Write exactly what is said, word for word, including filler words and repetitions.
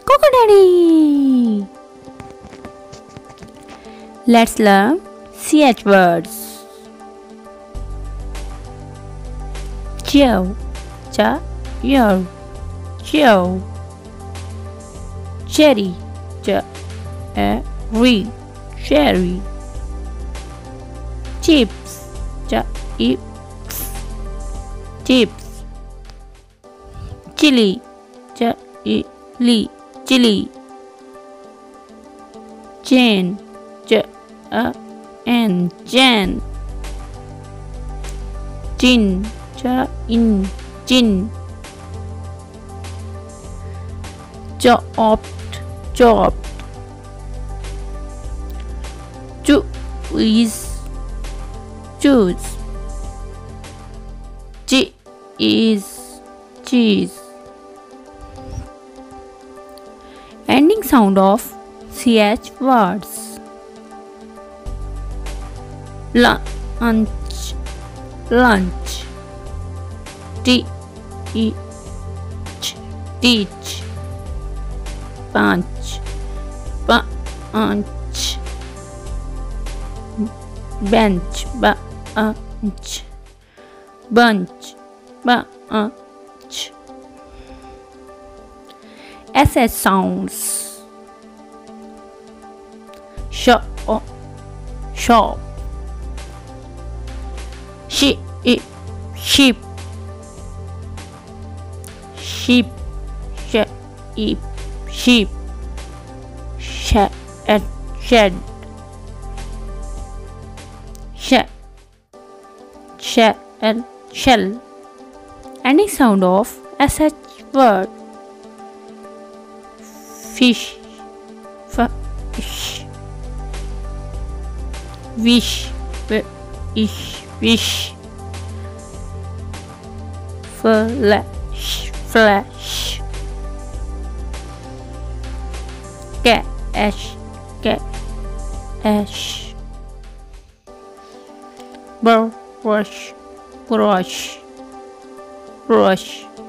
Coco Daddy. Let's learn C H words. Joe, cha, yo, Joe. Cherry, cha, a, re, cherry. Chips, cha, ips, chips. Chili, cha, i, li, chili. Chain, cha, a, n, chain. Chin, cha, in, chin. Chopped, chopped. Choose, choose. Cheese, cheese. Ending sound of C H words. Lunch, lunch. Teach, teach. Punch, punch. Bench, bunch. Bunch, bunch. S H sounds. Shop, shop. Sheep, sheep. Sheep, sheep, sheep. Shed, shed. Shed, shell, shell. Ending sound of S H word. Fish, fish. Wish, wish, wish. Flash, flash. Cash, cash. Brush, brush, brush.